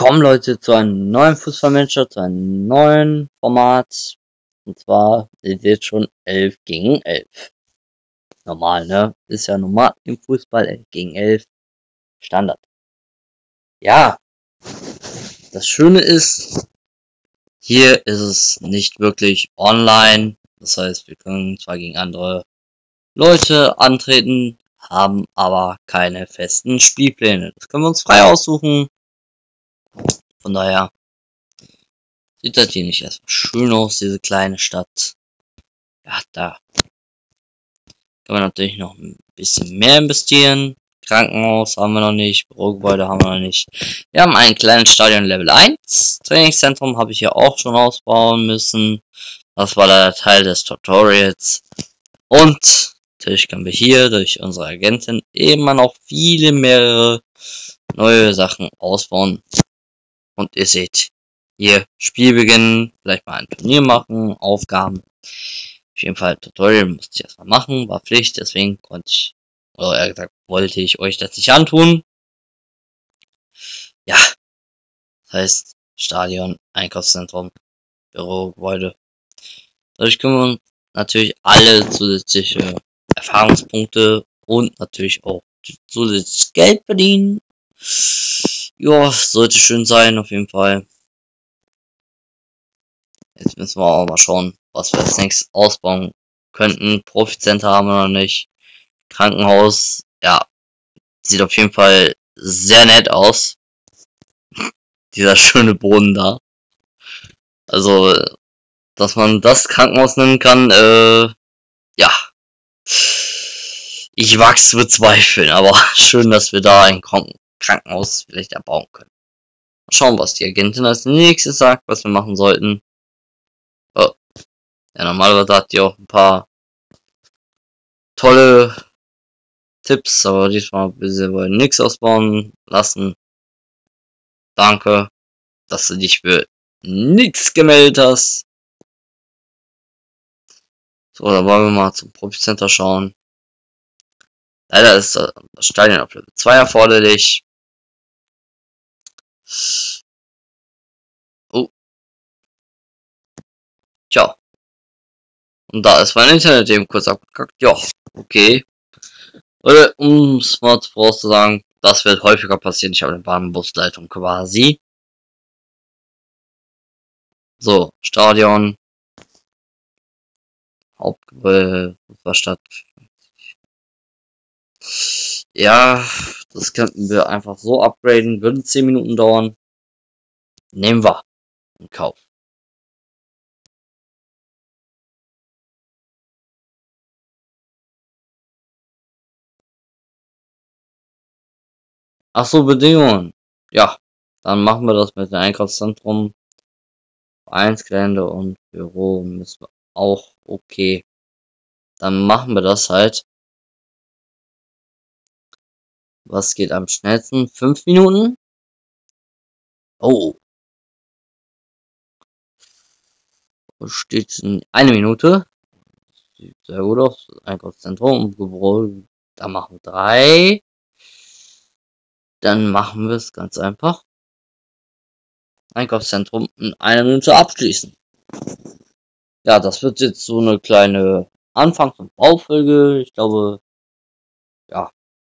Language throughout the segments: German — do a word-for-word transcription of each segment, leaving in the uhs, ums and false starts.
Willkommen Leute zu einem neuen Fußballmanager, zu einem neuen Format. Und zwar ist jetzt schon elf gegen elf. Normal, ne? Ist ja normal im Fußball, elf gegen elf. Standard. Ja, das Schöne ist, hier ist es nicht wirklich online. Das heißt, wir können zwar gegen andere Leute antreten, haben aber keine festen Spielpläne. Das können wir uns frei aussuchen. Von daher sieht das hier nicht erstmal schön aus, diese kleine Stadt. Ja, da kann man natürlich noch ein bisschen mehr investieren. Krankenhaus haben wir noch nicht, Bürogebäude haben wir noch nicht. Wir haben ein kleines Stadion Level eins. Trainingszentrum habe ich hier auch schon ausbauen müssen. Das war der Teil des Tutorials. Und natürlich können wir hier durch unsere Agentin immer noch viele mehrere neue Sachen ausbauen. Und ihr seht, hier Spiel beginnen, vielleicht mal ein Turnier machen, Aufgaben. Auf jeden Fall Tutorial musste ich erstmal machen, war Pflicht, deswegen konnte ich, oder eher gesagt, wollte ich euch das nicht antun. Ja, das heißt Stadion, Einkaufszentrum, Bürogebäude. Dadurch können wir natürlich alle zusätzliche Erfahrungspunkte und natürlich auch zusätzliches Geld verdienen. Ja, sollte schön sein, auf jeden Fall. Jetzt müssen wir auch mal schauen, was wir als nächstes ausbauen könnten. Profi-Center haben wir noch nicht. Krankenhaus, ja, sieht auf jeden Fall sehr nett aus. Dieser schöne Boden da. Also, dass man das Krankenhaus nennen kann, äh, ja. Ich wag's zu bezweifeln, aber schön, dass wir da ein Krankenhaus vielleicht erbauen können. Mal schauen, was die Agentin als nächstes sagt, was wir machen sollten. Oh. Ja, normalerweise hat die auch ein paar tolle Tipps, aber diesmal will sie wohl nichts ausbauen lassen. Danke, dass du dich für nichts gemeldet hast. So, dann wollen wir mal zum Profi-Center schauen. Leider ist das Stadion auf Level zwei erforderlich. Oh. Tja. Und da ist mein Internet eben kurz abgekackt. Ja, okay. Oder, um es mal vorauszusagen, das wird häufiger passieren. Ich habe eine Bahnbusleitung quasi. So, Stadion. Hauptgebäude, Stadt. Ja, das könnten wir einfach so upgraden. Würden zehn Minuten dauern. Nehmen wir in Kauf. Ach so, Bedingungen. Ja, dann machen wir das mit dem Einkaufszentrum. Vereinsgelände und Büro müssen wir auch okay. Dann machen wir das halt. Was geht am schnellsten? Fünf Minuten? Oh. Wo steht in eine Minute? Sieht sehr gut aus. Einkaufszentrum und Büro. Da machen wir drei. Dann machen wir es ganz einfach. Einkaufszentrum in einer Minute abschließen. Ja, das wird jetzt so eine kleine Anfangs- und Baufolge. Ich glaube, ja.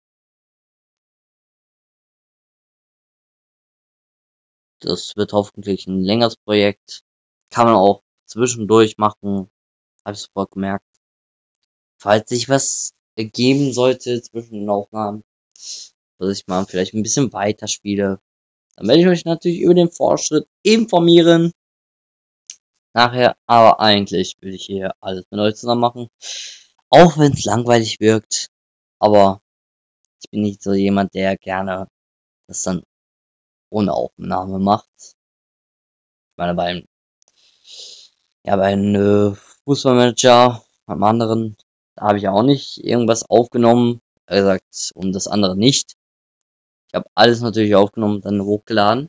Das wird hoffentlich ein längeres Projekt. Kann man auch zwischendurch machen. Habe ich sofort gemerkt. Falls sich was ergeben sollte zwischen den Aufnahmen, dass ich mal vielleicht ein bisschen weiter spiele, dann werde ich euch natürlich über den Fortschritt informieren. Nachher, aber eigentlich will ich hier alles mit euch zusammen machen. Auch wenn es langweilig wirkt. Aber ich bin nicht so jemand, der gerne das dann ohne Aufnahme macht. Ich meine, beim, ja, beim äh, Fußballmanager, beim anderen, da habe ich auch nicht irgendwas aufgenommen. Er gesagt, und das andere nicht. Ich habe alles natürlich aufgenommen, dann hochgeladen.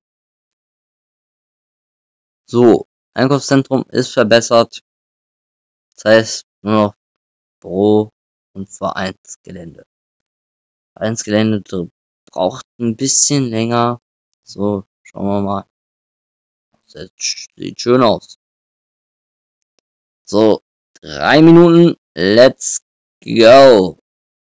So, Einkaufszentrum ist verbessert. Das heißt, nur noch Büro und Vereinsgelände. Vereinsgelände braucht ein bisschen länger. So, Schauen wir mal. Das sieht schön aus. So, drei Minuten. Let's go.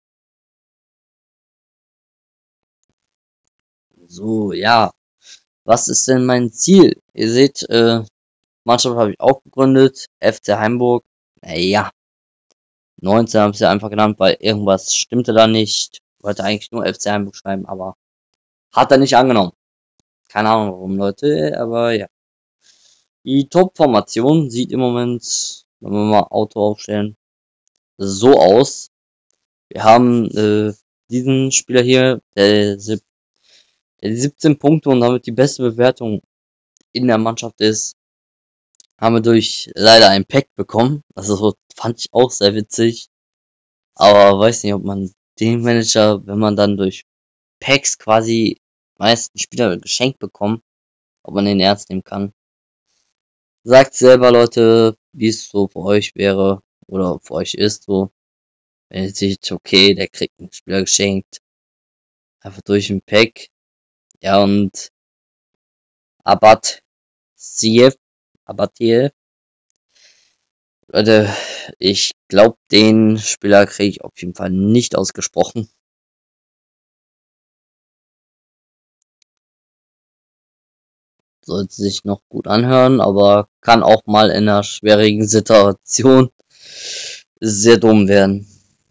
So, ja. Was ist denn mein Ziel? Ihr seht, äh, Mannschaft habe ich auch gegründet. F C Hamburg. Naja. neunzehn habe ich ja einfach genannt, weil irgendwas stimmte da nicht. Wollte eigentlich nur F C Hamburg schreiben, aber hat er nicht angenommen. Keine Ahnung warum, Leute, aber ja. Die Top-Formation sieht im Moment, wenn wir mal Auto aufstellen, so aus. Wir haben äh, diesen Spieler hier, der, sieb- der die siebzehn Punkte und damit die beste Bewertung in der Mannschaft ist, haben wir durch leider ein Pack bekommen. Also fand ich auch sehr witzig. Aber weiß nicht, ob man den Manager, wenn man dann durch Packs quasi meisten Spieler geschenkt bekommt, ob man den ernst nehmen kann. Sagt selber, Leute, wie es so für euch wäre oder für euch ist, so. Wenn ihr seht, okay, der kriegt einen Spieler geschenkt, einfach durch ein Pack. Ja, und Abat Siev, Abatiev, Leute, ich glaube, den Spieler kriege ich auf jeden Fall nicht ausgesprochen. Sollte sich noch gut anhören, aber kann auch mal in einer schwierigen Situation sehr dumm werden.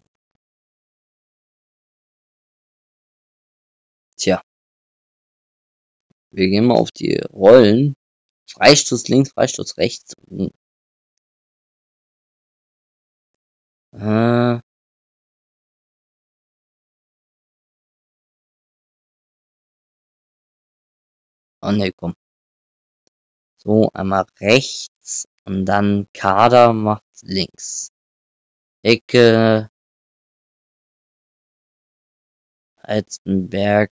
Tja, wir gehen mal auf die Rollen. Freistoß links, Freistoß rechts. Äh, oh ne, komm. So, einmal rechts und dann Kader macht links. Ecke, Halstenberg,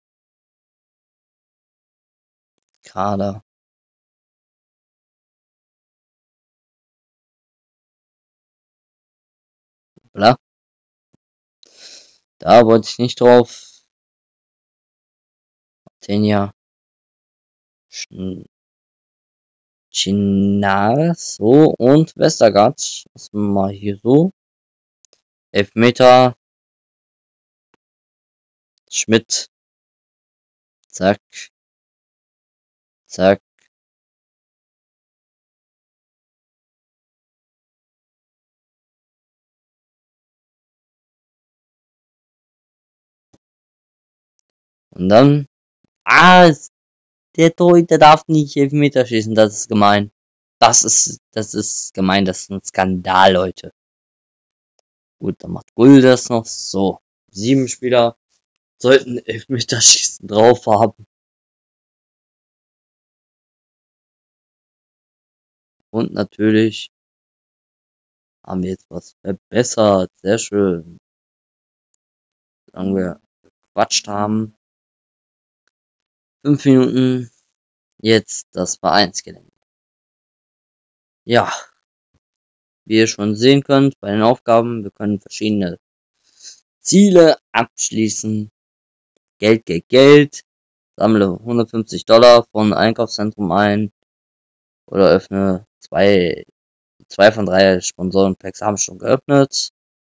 Kader. Bla. Da wollte ich nicht drauf. Tenja. Chinar, so, und Westergaard. Das mal hier so. Elfmeter. Schmidt. Zack. Zack. Und dann. Ah, der Torhüter darf nicht Elfmeter schießen. Das ist gemein. Das ist, das ist gemein. Das ist ein Skandal, Leute. Gut, dann macht Gull das noch. So. Sieben Spieler sollten Elfmeterschießen drauf haben. Und natürlich haben wir jetzt was verbessert. Sehr schön. Solange wir gequatscht haben. Fünf Minuten. Jetzt das Vereinsgelände. Ja, wie ihr schon sehen könnt bei den Aufgaben, wir können verschiedene Ziele abschließen. Geld, Geld, Geld. Sammle hundertfünfzig Dollar von Einkaufszentrum ein. Oder öffne zwei, zwei von drei Sponsorenpacks haben schon geöffnet.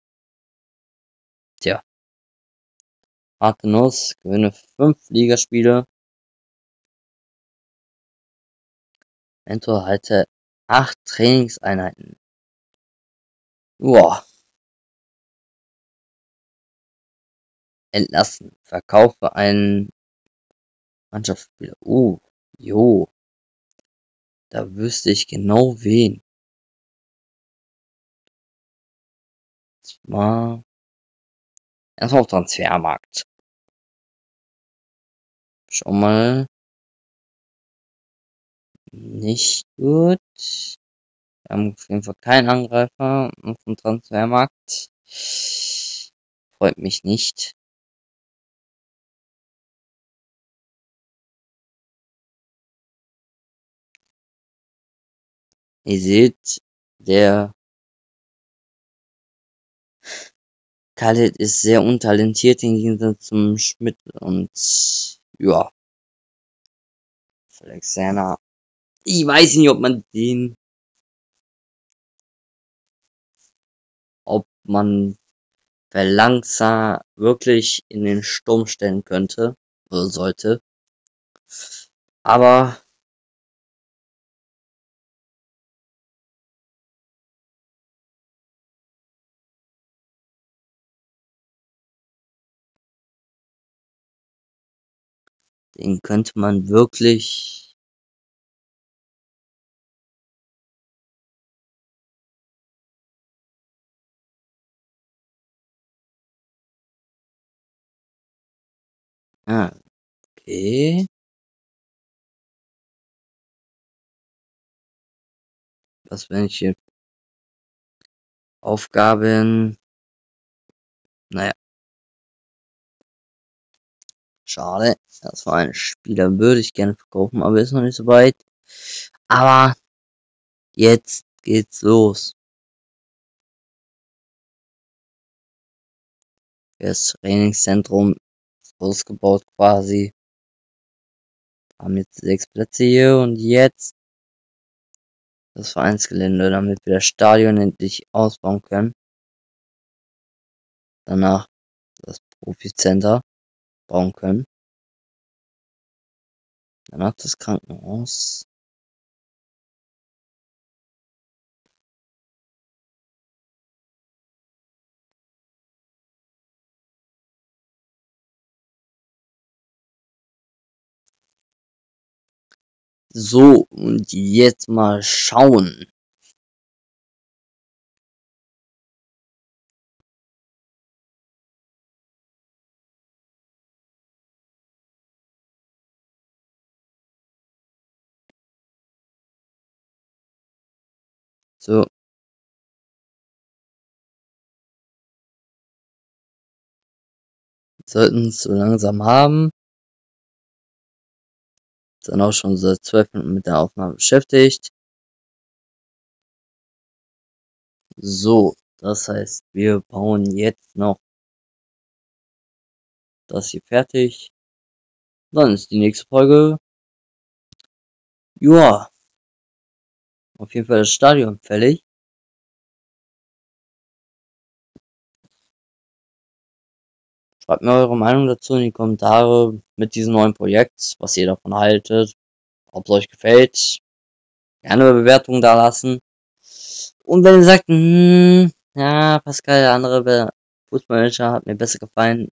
Tja. Harte Nuss, gewinne fünf Ligaspiele. Mentor halte acht Trainingseinheiten. Boah. Entlassen. Verkaufe einen Mannschaftsspieler. Uh, jo. Da wüsste ich genau wen. Mal erstmal auf Transfermarkt. Schau mal. Nicht gut. Wir haben auf jeden Fall keinen Angreifer auf dem Transfermarkt. Freut mich nicht. Ihr seht, der Khaled ist sehr untalentiert im Gegensatz zum Schmidt und ja. Alexander. Ich weiß nicht, ob man den, ob man Verlangsamer wirklich in den Sturm stellen könnte oder sollte. Aber den könnte man wirklich ah, okay. Was, wenn ich hier Aufgaben, naja, schade. Das war ein Spieler, würde ich gerne verkaufen, aber ist noch nicht so weit. Aber jetzt geht's los. Das Trainingszentrum ist ausgebaut quasi. Haben jetzt sechs Plätze hier und jetzt das Vereinsgelände, damit wir das Stadion endlich ausbauen können. Danach das Profi-Center bauen können. Danach das Krankenhaus. So, und jetzt mal schauen. So. Sollten es so langsam haben. Sind auch schon seit zwölf Minuten mit der Aufnahme beschäftigt. So, das heißt, wir bauen jetzt noch das hier fertig. Dann ist die nächste Folge. Ja, auf jeden Fall das Stadion fällig. Schreibt mir eure Meinung dazu in die Kommentare mit diesem neuen Projekt, was ihr davon haltet, ob es euch gefällt. Gerne eine Bewertung da lassen. Und wenn ihr sagt, hm, ja, Pascal, der andere Fußballmanager hat mir besser gefallen.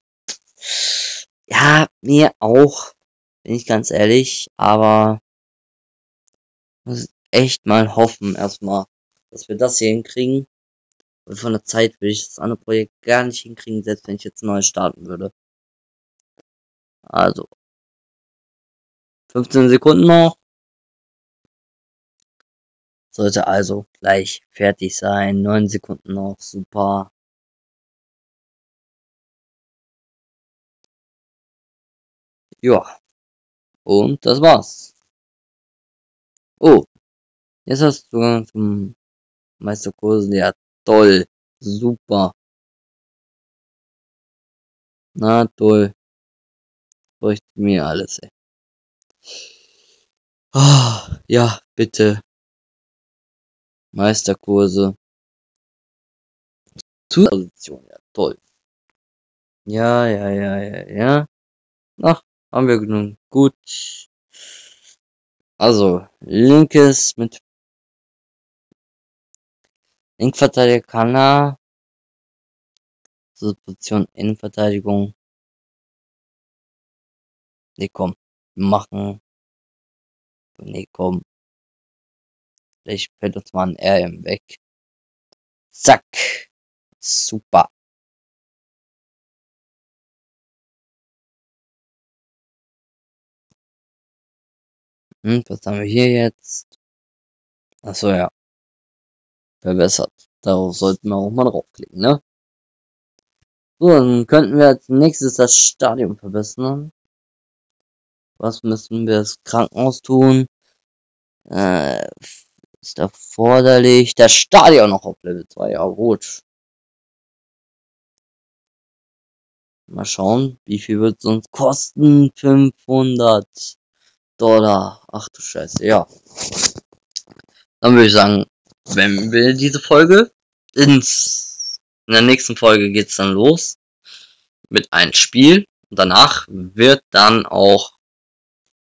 Ja, mir auch, bin ich ganz ehrlich, aber muss echt mal hoffen erstmal, dass wir das hier hinkriegen. Und von der Zeit würde ich das andere Projekt gar nicht hinkriegen, selbst wenn ich jetzt neu starten würde. Also, fünfzehn Sekunden noch. Sollte also gleich fertig sein. neun Sekunden noch, super. Ja, und das war's. Oh, jetzt hast du Zugang zum Meisterkurs. Ja, toll, super. Na toll, bräuchte mir alles, ey. Ah, ja, bitte. Meisterkurse. Zusatzposition, ja, toll. Ja, ja, ja, ja, ja. Ach, haben wir genug. Gut. Also, linkes mit Linkverteidiger kann er. Position Innenverteidigung. Nee, komm. Machen. Nee, komm. Vielleicht fällt uns mal ein R M weg. Zack. Super. Und was haben wir hier jetzt? Achso, ja. Verbessert. Darauf sollten wir auch mal draufklicken, ne? So, dann könnten wir als nächstes das Stadion verbessern. Was müssen wir das Krankenhaus tun? Äh, ist erforderlich. Das Stadion noch auf Level zwei. Ja, gut. Mal schauen, wie viel wird es uns kosten? fünfhundert. Dollar. Ach du Scheiße, ja. Dann würde ich sagen, wenn wir diese Folge ins, in der nächsten Folge geht's dann los mit einem Spiel. Und danach wird dann auch